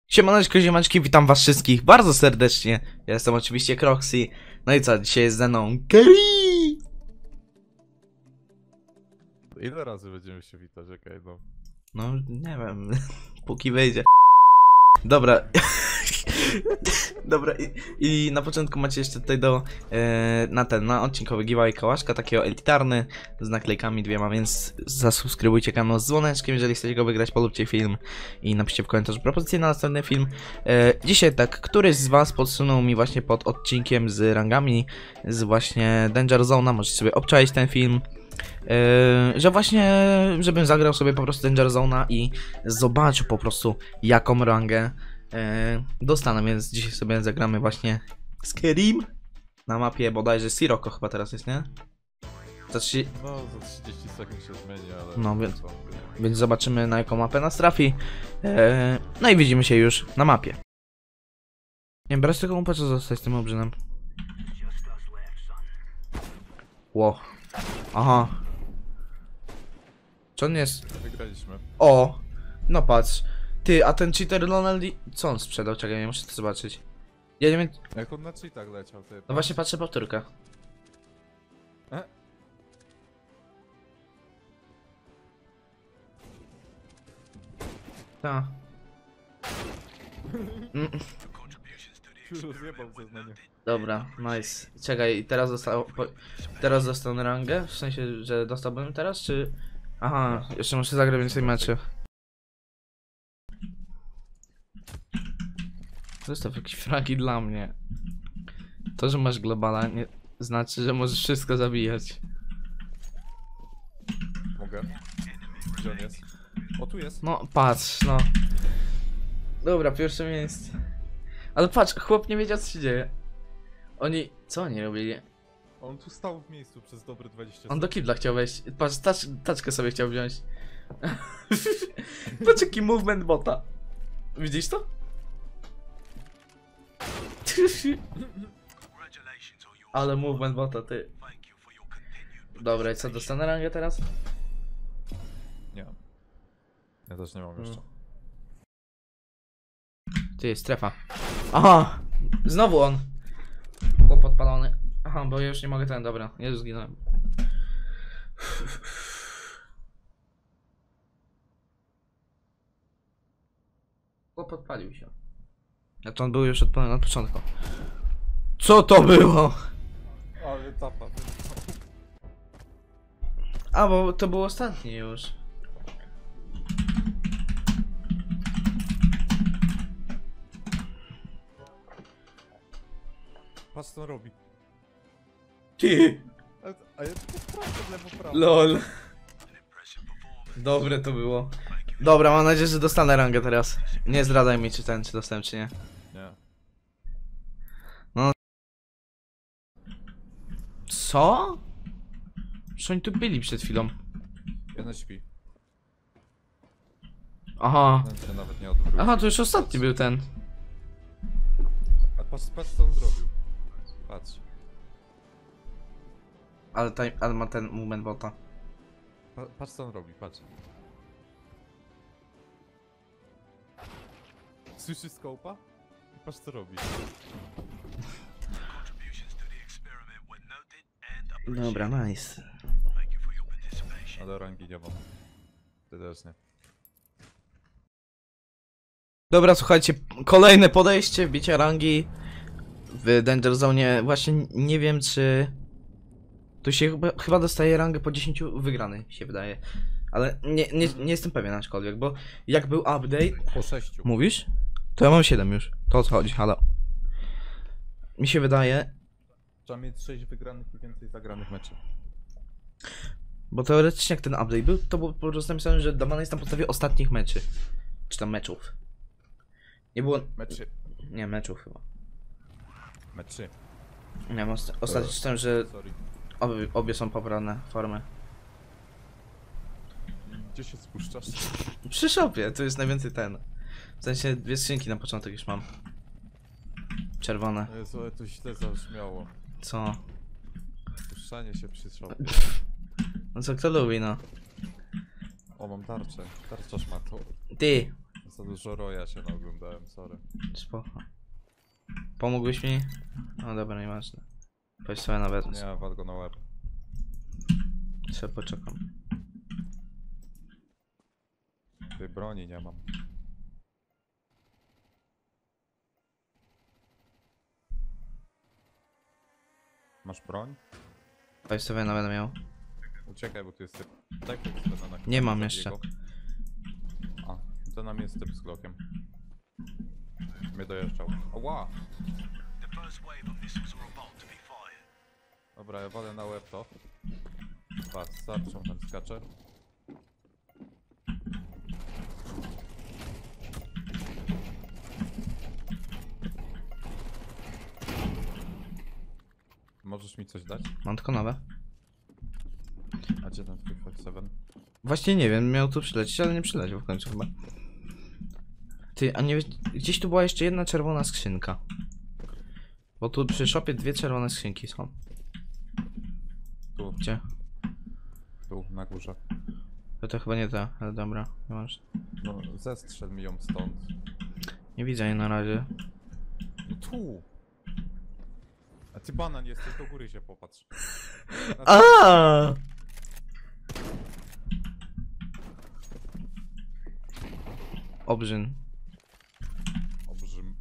Siemaneczko, ziemaczki, witam was wszystkich bardzo serdecznie. Ja jestem oczywiście Croxy. No i co, dzisiaj jest ze mną Gary! Ile razy będziemy się witać, okej, no. No, nie wiem, póki wyjdzie. Dobra. Dobra, i na początku macie jeszcze tutaj na odcinkowy giveaway kołaszka, takiego elitarny, z naklejkami dwiema, więc zasubskrybujcie kanał z dzwoneczkiem, jeżeli chcecie go wygrać, polubcie film i napiszcie w komentarzu propozycję na następny film. Dzisiaj tak, któryś z was podsunął mi właśnie pod odcinkiem z rangami, z właśnie Danger Zone'a, możecie sobie obczaić ten film. Że właśnie, żebym zagrał sobie po prostu Danger Zone'a i zobaczył po prostu jaką rangę dostanę, więc dzisiaj sobie zagramy właśnie z Kerim na mapie bodajże Sirocco chyba teraz jest, nie? No, za 30 sekund się zmieni, ale... No, więc zobaczymy na jaką mapę nas trafi. No i widzimy się już na mapie. Nie wiem, brać tego umpa, co zostać z tym obrzynem. Ło. Aha. Czy on jest... Wygraliśmy. O! No patrz. Ty, a ten cheater Lonel... Co on sprzedał? Czekaj, nie muszę to zobaczyć. Ja nie wiem... Jak on na cheatach leciał, ty... No właśnie patrzę powtórkę. Ta. Rozjebał zeznanie. Dobra, nice. Czekaj, teraz dostanę rangę? W sensie, że dostałbym teraz, czy... Aha, jeszcze muszę zagrać więcej meczy. Zostaw jakieś fragi dla mnie. To, że masz globala, nie znaczy, że możesz wszystko zabijać. Mogę? Gdzie on jest? O, tu jest. No, patrz, no. Dobra, pierwsze miejsce. Ale patrz, chłop nie wiedział, co się dzieje. Oni... Co oni robili? On tu stał w miejscu przez dobre 20 sekund. On do kibla chciał wejść. Patrz, taczkę sobie chciał wziąć. Patrz, jaki movement bota. Widzisz to? Ale movement bota, ty. Dobra, i co, dostanę rangę teraz? Nie. Ja też nie mam jeszcze. Ty, strefa. Aha! Znowu on! Chłop podpalony. Aha, bo ja już nie mogę ten, dobra. Jezu, zginąłem. Chłop podpalił się. A to on był już odpalony od początku. Co to było? Ale tapa. A, bo to był ostatni już. Patrz co on robi. Ty! A ja tylko sprawdzę w lewo, prawo. LOL. Dobre to było. Dobra, mam nadzieję, że dostanę rangę teraz. Nie zdradzaj mi, czy dostałem, czy nie. Nie. No. Co? Przecież oni tu byli przed chwilą. Jeden śpi. Aha. Ten się nawet nie odwrócił. Aha, to już ostatni był ten. A patrz co on zrobił. Patrz. Ale ma ten movement bota. Patrz co on robi, patrz. Słyszysz skołpa? Patrz co robi. Dobra, nice. Ale rangi nie mam. Ty też nie. Dobra, słuchajcie, kolejne podejście, bicia rangi w Danger Zone. Właśnie nie wiem, czy tu się chyba dostaje rangę po 10 wygranych, się wydaje. Ale nie jestem pewien aczkolwiek, bo jak był update... Po 6. Mówisz? To ja mam 7 już. To o co chodzi, halo. Mi się wydaje... Trzeba mieć 6 wygranych i więcej zagranych meczy. Bo teoretycznie jak ten update był, to było po prostu napisane, że dodane jest na podstawie ostatnich meczy. Czy tam meczów. Nie było... Meczy. Nie, meczów chyba. Meczy. Nie wiem, ostatnio czytałem, że Sorry. obie są pobrane formy. Gdzie się spuszczasz? Przy shopie, to jest najwięcej ten. W sensie dwie skrzynki na początek już mam. Czerwone. Jezu, ale to źle zabrzmiało. Co? Spuszczanie się przy szopie. No co, kto lubi, no. O, mam tarczę. Tarcza szmato. Ty! Za dużo roja się naoglądałem, sorry. Spoko. Pomógłbyś mi? No dobra, nieważne. Weź sobie nawet. Nie, wal go na łeb. Sobie poczekam. Tej broni nie mam. Masz broń? Weź sobie nawet miał. Uciekaj, bo tu jest typ. Daj Fajstowena na Nie mam zabij jeszcze. go. A, to nam jest typ z Glockiem. Mnie dojeżdżał. Oła! Dobra, ja walę na łeb to. Patrz, starczą tam skacze. Możesz mi coś dać? Mam tylko nowe. A gdzie ten twój 5-7? Właśnie nie wiem, miał tu przylecieć, ale nie przyleciał w końcu chyba. Ty, a nie wiesz, gdzieś tu była jeszcze jedna czerwona skrzynka. Bo tu przy shopie 2 czerwone skrzynki są. Tu, Gdzie? tu, na górze. To chyba nie ta, ale dobra, nie masz. No, zestrzel mi ją stąd. Nie widzę jej na razie. No tu! A ty banan jesteś, do góry się popatrz. A! Obrzyn. Obrzym.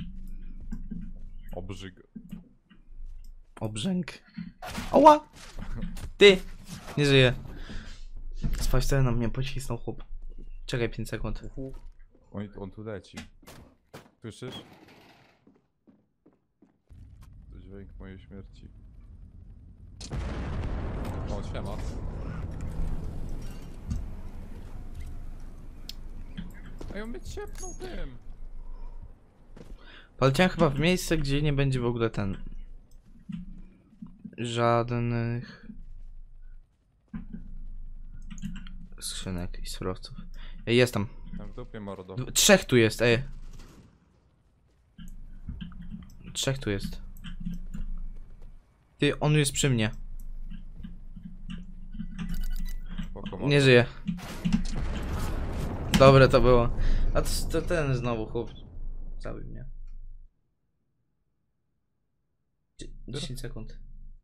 Obrzyg. Obrzęk. Oła! Ty! Nie żyję. Spać na mnie pocisnął chłop. Czekaj 5 sekund. On tu leci. Słyszysz? To dźwięk mojej śmierci. O, siema. Ej, on mnie ciepnął tym. Poleciałem chyba w miejsce, gdzie nie będzie w ogóle ten... żadnych... skrzynek i surowców. Ej, jest tam. Tam w dupie mordo. 3 tu jest, ej. 3 tu jest. Ty, on jest przy mnie. Spoko, mordo. Nie żyje. Dobre to było. A to ten znowu chłop. Zabił mnie. 10 sekund.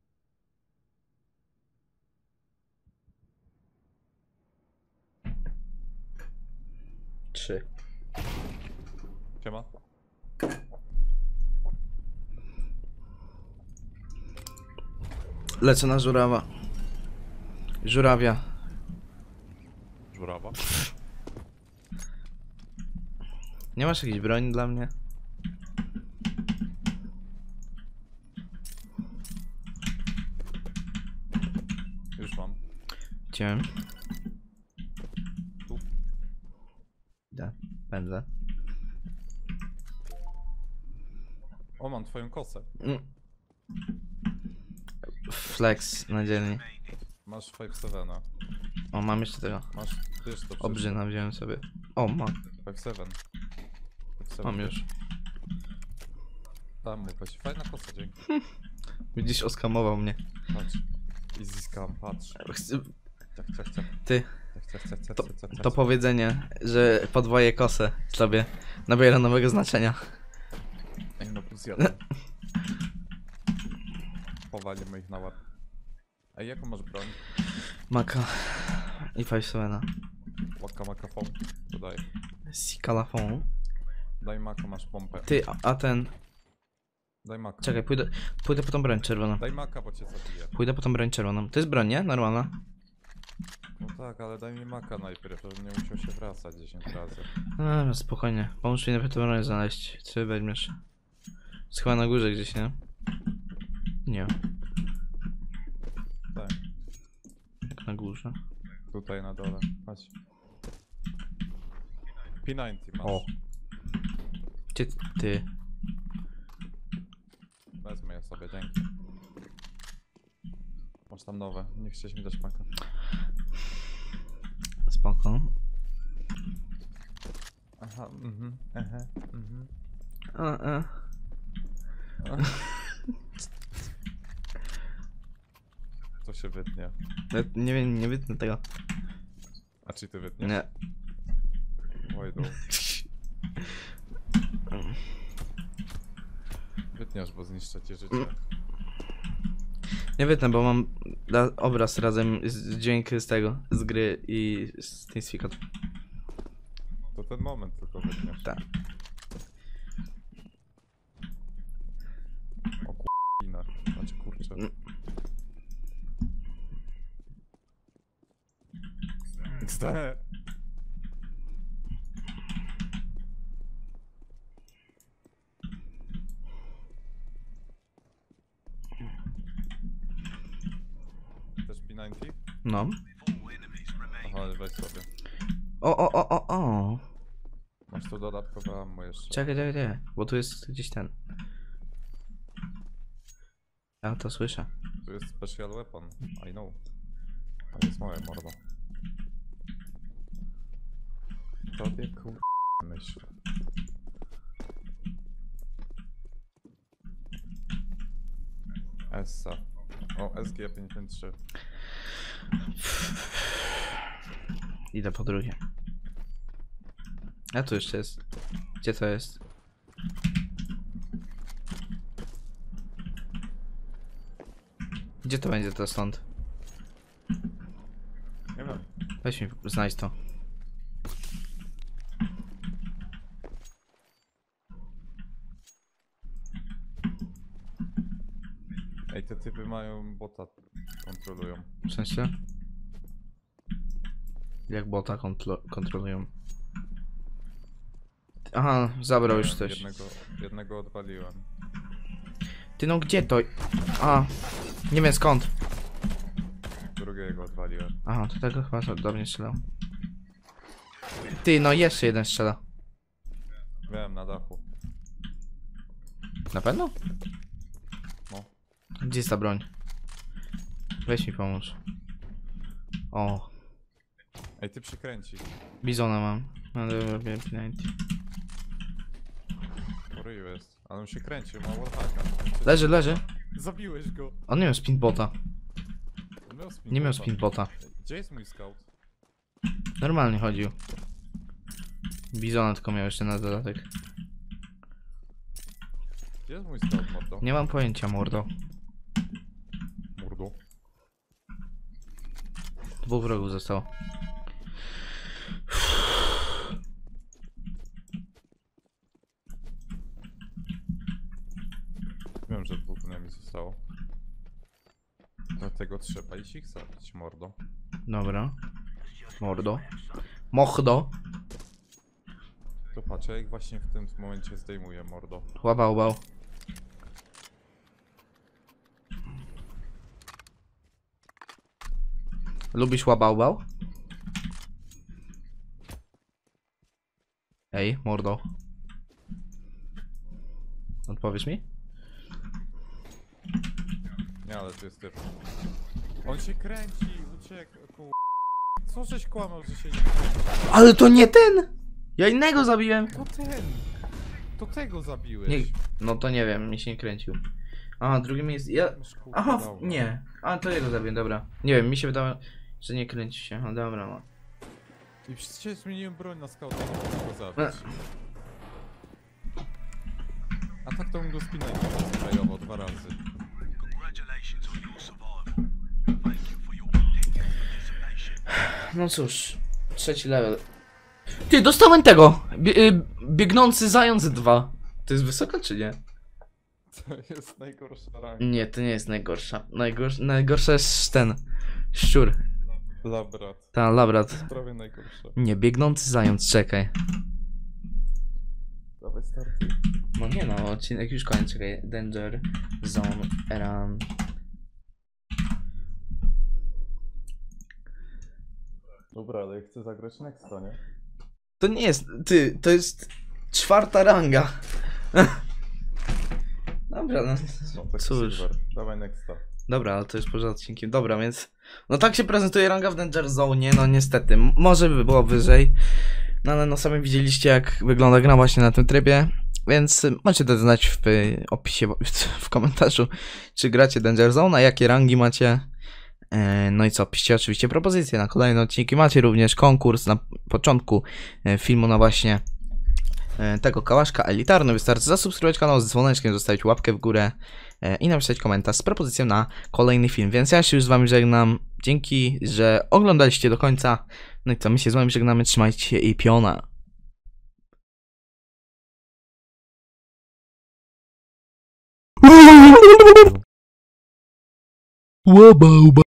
Trzy. Siema. Lecę na żurawa. Żurawia. Żurawa. Nie masz jakiejś broni dla mnie? Już mam. Gdzie? Tu. Idę. Pędzę. O, mam twoją kosę. Flex na dzielni. Masz 5-7. O, mam jeszcze tego. Masz tyż to Obrzyna wziąłem sobie. O, mam. 5-7. Mam już. Tam mu weź. Fajna kosa, dzięki. Widzisz, oskamował mnie. Patrz. Easy scam, patrz. Ciach. Ty, Ciach. to powiedzenie, że podwoję kosę sobie nabiera nowego znaczenia. Ej, no plus jeden. Powalimy ich na łeb. Ej, jaką masz broń? Maka i 5-7. Maka fon. To daj. Sikalafon. Daj maka, masz pompę. Ty, a ten... Daj maka. Czekaj, pójdę po tą broń czerwoną. Daj maka, bo cię zabiję. Pójdę po tą broń czerwoną. To jest broń, nie? Normalna. No tak, ale daj mi maka najpierw, żebym nie musiał się wracać 10 razy. No, spokojnie. Pomóż mi najpierw tą broń znaleźć. Czy weźmiesz? Jest chyba na górze gdzieś, nie? Nie. Tak, Jak na górze. tutaj na dole. Chodź. P90 masz. O. Gdzie ty? Wezmę je sobie, dzięki. Masz tam nowe, nie chciałeś mi dać maka. Spoko. Aha, A. To się wytnie. Nie wiem, nie wytnę tego. A czy ty wytniesz? Nie. Oj, Wytniesz, bo zniszczę ci życie. Nie wytnę, bo mam obraz razem z dźwięk z tego, z gry i z Teamspeak. To ten moment tylko wytniesz. Tak. O k***ina. Znaczy kurczę. XD. Też P90? No. Aha, ale weź sobie. O. Masz tu dodatkowe ammo jeszcze. Czekaj, bo tu jest gdzieś ten. Ja to słyszę. Tu jest special weapon, I know. To jest moje mordo. Tobie myśl. Essa. O, SG53. Idę po drugie. A tu jeszcze jest. Gdzie to jest? Gdzie to będzie to stąd? Nie wiem. Weź mi, znajdź to. Ej, te typy mają bota, kontrolują. W sensie? Jak bota kontrolują? Aha, zabrał już coś. Jednego odwaliłem. Ty no gdzie to? A, nie wiem skąd. Drugiego odwaliłem. Aha, to tego chyba do mnie strzelał. Ty no jeszcze jeden strzela. Wiem, na dachu. Na pewno? No. Gdzie jest ta broń? Weź mi pomóż. O, Ej, ty przykręci. bizona mam. No dobra, wiem, P90. Po ryju jest. Ale on się kręcił, ma wallhacka. Leży. Zabiłeś go. On nie miał spinbota. On miał Nie miał spinbota. spinbota. Gdzie jest mój scout? Normalnie chodził. Bizona tylko miał jeszcze na dodatek. Gdzie jest mój scout, mordo? Nie mam pojęcia, mordo. Mordo. Dwóch wrogów zostało. Wiem, że dwóch mi zostało. Dlatego trzeba iść ich zabić, mordo. Dobra. Mordo. Mochdo. To patrzę, jak właśnie w tym momencie zdejmuję, mordo. Łabał. Lubisz łabał? Ej, mordo. Odpowiesz mi? Nie, ale tu jest typ. On się kręci, ucieka, Co żeś kłamał, że się nie kręci? Ale to nie ten! Ja innego zabiłem! To ten! To tego zabiłeś. Nie, no to nie wiem, mi się nie kręcił. Aha, drugim jest. Ja. Aha, nie. A to jego zabiłem, dobra. Nie wiem, mi się wydało, że nie kręci się. No dobra, no. I przecież zmieniłem broń na skauta, nie mogę go zabić. A tak to bym go spinał sprayował 2 razy. No cóż, trzeci level. Ty, dostałem tego! Biegnący zając 2. To jest wysoko czy nie? To jest najgorsza ranga. Nie, to nie jest najgorsza. Najgorsza jest ten. Szczur. Labrat. Ta, labrat. Prawie najgorsza. Nie, biegnący zając, czekaj. Dawaj startuj. No nie no, odcinek już koniec, czekaj. Danger Zone Run. Dobra, ale chcę zagrać Nexta, nie? To nie jest, ty, to jest 4. ranga. Dobra, no taki cóż. silver. Dawaj Nexta. Dobra, ale to jest poza odcinkiem. Dobra, więc... No tak się prezentuje ranga w Danger Zone, no niestety. Może by było wyżej. No ale no sami widzieliście jak wygląda gra właśnie na tym trybie. Więc możecie dać znać w opisie, w komentarzu, czy gracie Danger Zone, a jakie rangi macie. No i co, piszcie oczywiście propozycje na kolejne odcinki. Macie również konkurs na początku filmu na właśnie tego kałaszka elitarny. Wystarczy zasubskrybować kanał z dzwoneczkiem, zostawić łapkę w górę i napisać komentarz z propozycją na kolejny film. Więc ja się już z wami żegnam. Dzięki, że oglądaliście do końca. No i co, my się z wami żegnamy. Trzymajcie się i piona. Łabałba.